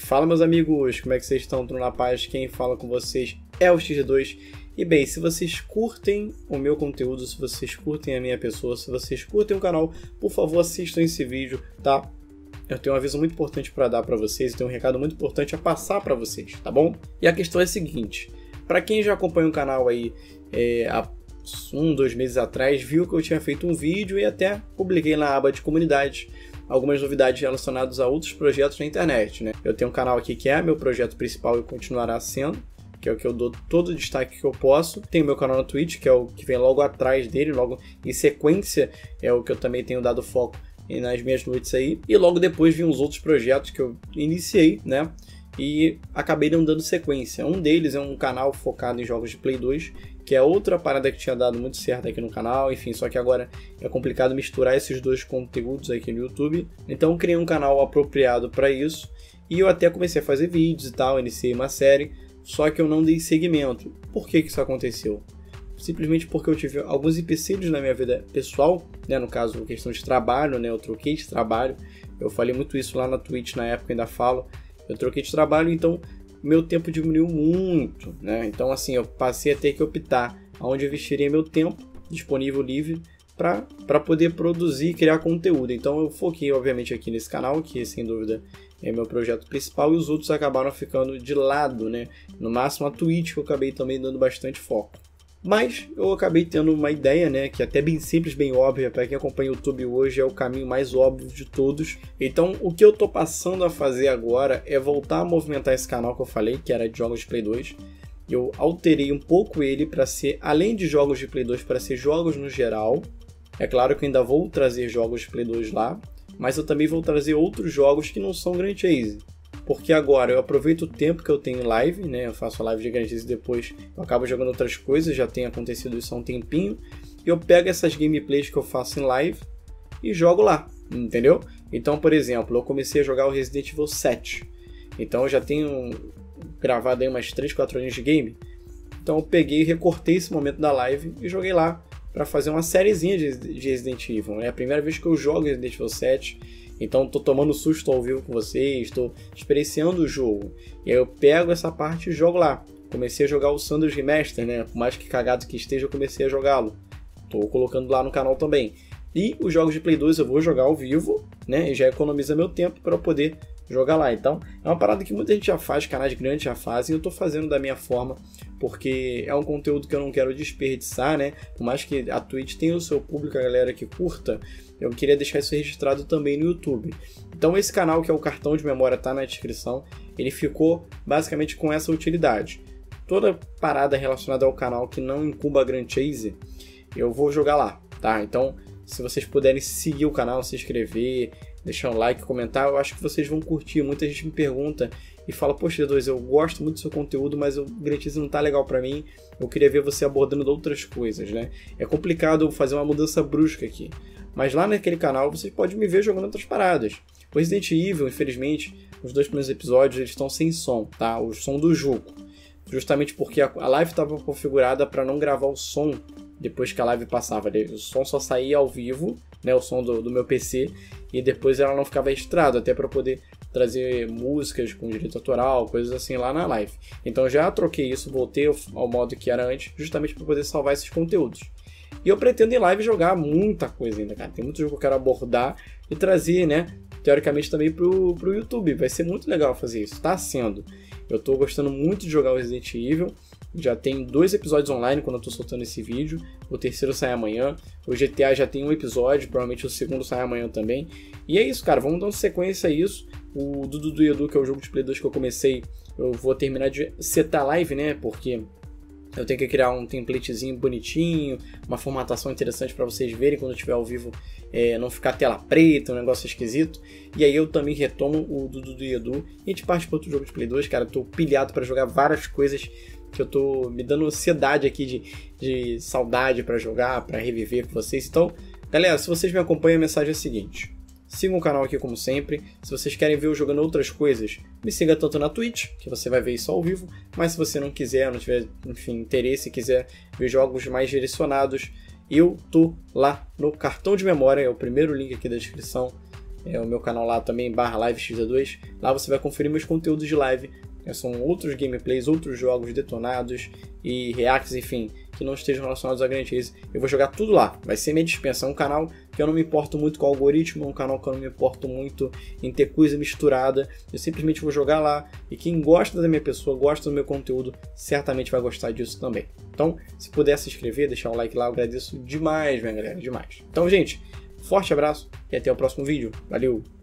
Fala, meus amigos, como é que vocês estão? Tudo na paz? Quem fala com vocês é o XG2. E bem, se vocês curtem o meu conteúdo, se vocês curtem a minha pessoa, se vocês curtem o canal, por favor assistam esse vídeo, tá? Eu tenho um aviso muito importante para dar para vocês, eu tenho um recado muito importante a passar para vocês, tá bom? E a questão é a seguinte, para quem já acompanha o canal aí há 2 meses atrás, viu que eu tinha feito um vídeo e até publiquei na aba de comunidade algumas novidades relacionadas a outros projetos na internet, né? Eu tenho um canal aqui que é meu projeto principal e continuará sendo, que é o que eu dou todo o destaque que eu posso. Tenho meu canal na Twitch, que é o que vem logo atrás dele, logo em sequência, é o que eu também tenho dado foco nas minhas noites aí. E logo depois vem os outros projetos que eu iniciei, né? E acabei não dando sequência. Um deles é um canal focado em jogos de Play 2, que é outra parada que tinha dado muito certo aqui no canal, enfim, só que agora é complicado misturar esses dois conteúdos aqui no YouTube. Então eu criei um canal apropriado para isso, e eu até comecei a fazer vídeos e tal, iniciei uma série, só que eu não dei seguimento. Por que isso aconteceu? Simplesmente porque eu tive alguns empecilhos na minha vida pessoal, né, no caso, questão de trabalho, né, eu troquei de trabalho, eu falei muito isso lá na Twitch na época, ainda falo, eu troquei de trabalho, então meu tempo diminuiu muito, né, então assim, eu passei a ter que optar aonde eu investiria meu tempo disponível livre para poder produzir e criar conteúdo. Então eu foquei obviamente aqui nesse canal, que sem dúvida é meu projeto principal, e os outros acabaram ficando de lado, né, no máximo a Twitch, que eu acabei também dando bastante foco. Mas eu acabei tendo uma ideia, né, que é até bem simples, bem óbvia, para quem acompanha o YouTube hoje é o caminho mais óbvio de todos. Então o que eu tô passando a fazer agora é voltar a movimentar esse canal que eu falei, que era de jogos de Play 2. Eu alterei um pouco ele para ser, além de jogos de Play 2, para ser jogos no geral. É claro que eu ainda vou trazer jogos de Play 2 lá, mas eu também vou trazer outros jogos que não são Grand Chase. Porque agora eu aproveito o tempo que eu tenho em live, né? Eu faço a live de Grand Chase e depois eu acabo jogando outras coisas, já tem acontecido isso há um tempinho. E eu pego essas gameplays que eu faço em live e jogo lá, entendeu? Então, por exemplo, eu comecei a jogar o Resident Evil 7. Então eu já tenho gravado aí umas 3, 4 horinhas de game. Então eu peguei e recortei esse momento da live e joguei lá para fazer uma sériezinha de Resident Evil. É a primeira vez que eu jogo Resident Evil 7. Então estou tomando susto ao vivo com vocês, estou experienciando o jogo. E aí eu pego essa parte e jogo lá. Comecei a jogar o Sanders Remaster, né? Por mais que cagado que esteja, eu comecei a jogá-lo. Estou colocando lá no canal também. E os jogos de Play 2 eu vou jogar ao vivo, né? E já economiza meu tempo para poder jogar lá. Então é uma parada que muita gente já faz, canais grandes já fazem, e eu estou fazendo da minha forma, porque é um conteúdo que eu não quero desperdiçar, né? Por mais que a Twitch tenha o seu público, a galera que curta, eu queria deixar isso registrado também no YouTube. Então esse canal, que é o cartão de memória, tá na descrição, ele ficou basicamente com essa utilidade. Toda parada relacionada ao canal que não incumba a Grand Chase, eu vou jogar lá, tá? Então, se vocês puderem seguir o canal, se inscrever, deixar um like, comentar, eu acho que vocês vão curtir. Muita gente me pergunta e fala: poxa, D2, eu gosto muito do seu conteúdo, mas o Grand Chase não tá legal pra mim, eu queria ver você abordando outras coisas, né? É complicado fazer uma mudança brusca aqui. Mas lá naquele canal você pode me ver jogando outras paradas. O Resident Evil, infelizmente, os 2 primeiros episódios eles estão sem som, tá? O som do jogo. Justamente porque a live estava configurada para não gravar o som depois que a live passava. O som só saía ao vivo, né? O som do meu PC, e depois ela não ficava registrada, até para poder trazer músicas com direito autoral, coisas assim lá na live. Então eu já troquei isso, voltei ao modo que era antes, justamente para poder salvar esses conteúdos. E eu pretendo em live jogar muita coisa ainda, cara. Tem muito jogo que eu quero abordar e trazer, né, teoricamente também pro YouTube. Vai ser muito legal fazer isso, tá sendo. Eu tô gostando muito de jogar o Resident Evil. Já tem 2 episódios online quando eu tô soltando esse vídeo. O terceiro sai amanhã. O GTA já tem 1 episódio, provavelmente o segundo sai amanhã também. E é isso, cara. Vamos dando sequência a isso. O Dudu do Edu, que é o jogo de Play 2 que eu comecei, eu vou terminar de setar live, né, porque eu tenho que criar um templatezinho bonitinho, uma formatação interessante para vocês verem quando eu estiver ao vivo, não ficar tela preta, um negócio esquisito. E aí eu também retomo o Dudu do Edu e a gente parte para outro jogo de Play 2, cara. Eu tô pilhado para jogar várias coisas que eu tô me dando ansiedade aqui de saudade para jogar, para reviver com vocês. Então, galera, se vocês me acompanham, a mensagem é a seguinte: sigam o canal aqui como sempre. Se vocês querem ver eu jogando outras coisas, me siga tanto na Twitch, que você vai ver isso ao vivo, mas se você não quiser, não tiver, enfim, interesse e quiser ver jogos mais direcionados, eu tô lá no cartão de memória, é o primeiro link aqui da descrição. o meu canal lá também, /LiveXD2. Lá você vai conferir meus conteúdos de live. São outros gameplays, outros jogos detonados e reacts, enfim, que não estejam relacionados a Grand Chase. Eu vou jogar tudo lá, vai ser minha dispensa. É um canal que eu não me importo muito com o algoritmo, é um canal que eu não me importo muito em ter coisa misturada. Eu simplesmente vou jogar lá e quem gosta da minha pessoa, gosta do meu conteúdo, certamente vai gostar disso também. Então, se puder se inscrever, deixar o like lá, eu agradeço demais, minha galera, demais. Então, gente, forte abraço e até o próximo vídeo. Valeu!